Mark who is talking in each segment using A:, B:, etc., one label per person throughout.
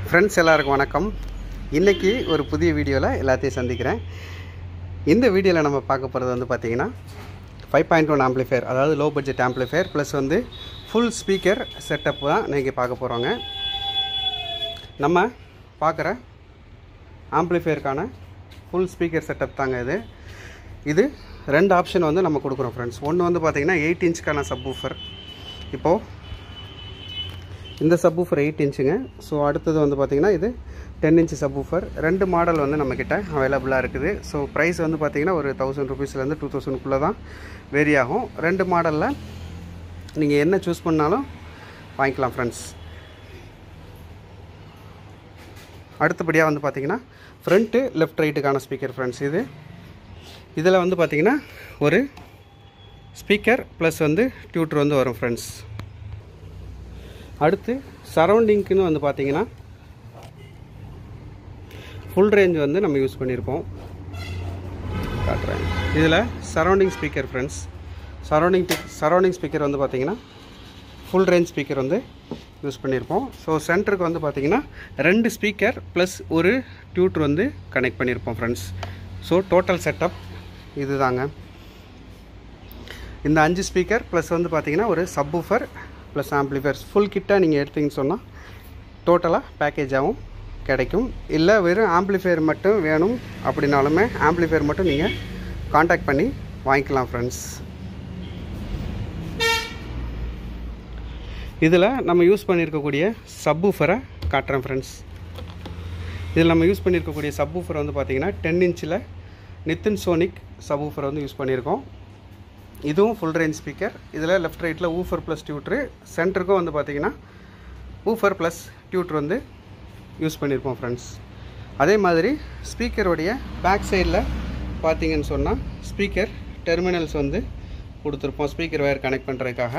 A: Friends எல்லாருக்கும் வணக்கம். இன்றைக்கி ஒரு புதிய வீடியோவில் எல்லாத்தையும் சந்திக்கிறேன். இந்த வீடியோவில் நம்ம பார்க்க போகிறது வந்து பார்த்திங்கன்னா 5.1 ஆம்ப்ளிஃபையர், அதாவது லோ பட்ஜெட் ஆம்ப்ளிஃபையர் ப்ளஸ் வந்து ஃபுல் ஸ்பீக்கர் செட்டப் தான் இன்றைக்கி பார்க்க போகிறோங்க. நம்ம பார்க்குற ஆம்ப்ளிஃபையருக்கான ஃபுல் ஸ்பீக்கர் செட்டப் தாங்க இது ரெண்டு ஆப்ஷன் வந்து நம்ம கொடுக்குறோம் ஃப்ரெண்ட்ஸ். ஒன்று வந்து பார்த்திங்கன்னா 8 இன்ச்சுக்கான சப்வூஃபர். இப்போது இந்த சப்வூஃபர் 8 இன்ச்சுங்க. ஸோ அடுத்தது வந்து பார்த்திங்கன்னா இது 10 இன்ச்சு சப்வூஃபர். ரெண்டு மாடல் வந்து நம்மக்கிட்ட அவைலபிளாக இருக்குது. ஸோ ப்ரைஸ் வந்து பார்த்திங்கன்னா ஒரு 1000 ருபீஸ்லேருந்து 2000 தான் வேரி ஆகும். ரெண்டு மாடலில் நீங்கள் என்ன சூஸ் பண்ணாலும் வாங்கிக்கலாம் ஃப்ரெண்ட்ஸ். அடுத்தபடியாக வந்து பார்த்திங்கன்னா ஃப்ரண்ட்டு லெஃப்ட் ரைட்டுக்கான ஸ்பீக்கர் ஃப்ரெண்ட்ஸ். இதில் வந்து பார்த்திங்கன்னா ஒரு ஸ்பீக்கர் ப்ளஸ் வந்து டியூட்டர் வந்து வரும் ஃப்ரெண்ட்ஸ். அடுத்து சரௌண்டிங்க்குன்னு வந்து பார்த்திங்கன்னா ஃபுல் ரேஞ்ச் வந்து நம்ம யூஸ் பண்ணியிருப்போம். காட்டுறேன். இதில் surrounding speaker friends. Surrounding speaker வந்து பார்த்திங்கன்னா ஃபுல் ரேஞ்ச் ஸ்பீக்கர் வந்து யூஸ் பண்ணியிருப்போம். ஸோ சென்டருக்கு வந்து பார்த்திங்கன்னா 2 ஸ்பீக்கர் ப்ளஸ் ஒரு டியூட்டர் வந்து கனெக்ட் பண்ணியிருப்போம் ஃப்ரெண்ட்ஸ். ஸோ டோட்டல் செட்டப் இது தாங்க. இந்த 5 ஸ்பீக்கர் ப்ளஸ் வந்து பார்த்திங்கன்னா ஒரு சப்வூஃபர் ப்ளஸ் ஆம்ப்ளிஃபையர்ஸ் ஃபுல் கிட்டாக நீங்கள் எடுத்தீங்கன்னு சொன்னால் டோட்டலாக பேக்கேஜாகவும் கிடைக்கும். இல்லை வெறும் ஆம்ப்ளிஃபையர் மட்டும் வேணும் அப்படின்னாலுமே ஆம்ப்ளிஃபையர் மட்டும் நீங்கள் காண்டாக்ட் பண்ணி வாங்கிக்கலாம் ஃப்ரெண்ட்ஸ். இதில் நம்ம யூஸ் பண்ணியிருக்கக்கூடிய சப்வூஃபரை காட்டுறேன் ஃப்ரெண்ட்ஸ். இதில் நம்ம யூஸ் பண்ணியிருக்கக்கூடிய சப்வூஃபர் வந்து பார்த்திங்கன்னா 10 இன்ச்சில் நித்தின் சோனிக் சப்வூஃபர் வந்து யூஸ் பண்ணியிருக்கோம். இதுவும் ஃபுல் ரேஞ்ச் ஸ்பீக்கர். இதில் லெஃப்ட் ரைட்டில் ஊஃபர் ப்ளஸ் டியூட்ரு, சென்டருக்கும் வந்து பார்த்திங்கன்னா ஊஃபர் ப்ளஸ் டியூட்ரு வந்து யூஸ் பண்ணியிருப்போம் ஃப்ரெண்ட்ஸ். அதே மாதிரி ஸ்பீக்கருடைய பேக் சைடில் பார்த்திங்கன்னு சொன்னால் ஸ்பீக்கர் டெர்மினல்ஸ் வந்து கொடுத்துருப்போம் ஸ்பீக்கர் வயர் கனெக்ட் பண்ணுறதுக்காக.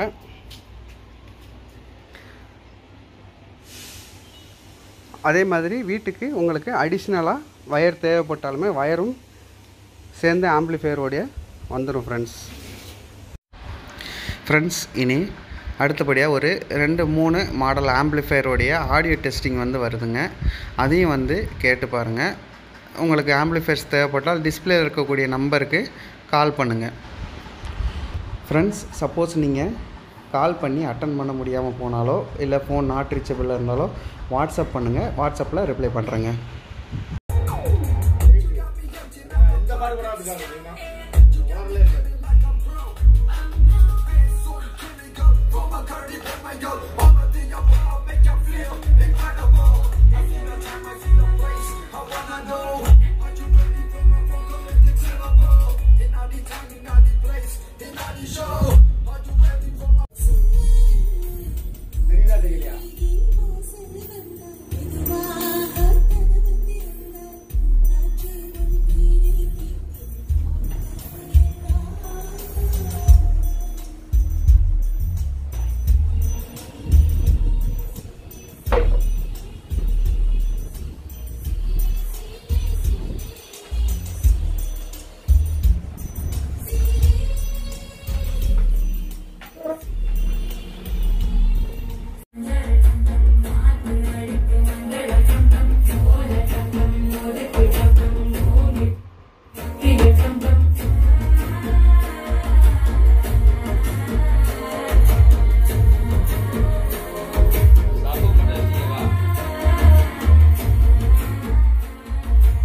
A: அதே மாதிரி வீட்டுக்கு உங்களுக்கு அடிஷ்னலாக வயர் தேவைப்பட்டாலுமே வயரும் சேர்ந்து ஆம்ப்ளிஃபையரோடைய வந்துடும் ஃப்ரெண்ட்ஸ். இனி அடுத்தபடியாக ஒரு 2-3 மாடல் ஆம்ப்ளிஃபையரோடைய ஆடியோ டெஸ்டிங் வந்து வருதுங்க. அதையும் வந்து கேட்டு பாருங்கள். உங்களுக்கு ஆம்ப்ளிஃபையர்ஸ் தேவைப்பட்டால் டிஸ்பிளே இருக்கக்கூடிய நம்பருக்கு கால் பண்ணுங்கள் ஃப்ரெண்ட்ஸ். சப்போஸ் நீங்கள் கால் பண்ணி அட்டன் பண்ண முடியாமல் போனாலோ இல்லை ஃபோன் நாட் ரீச்சபிளாக இருந்தாலோ வாட்ஸ்அப் பண்ணுங்கள். வாட்ஸ்அப்பில் ரிப்ளை பண்ணுறேங்க.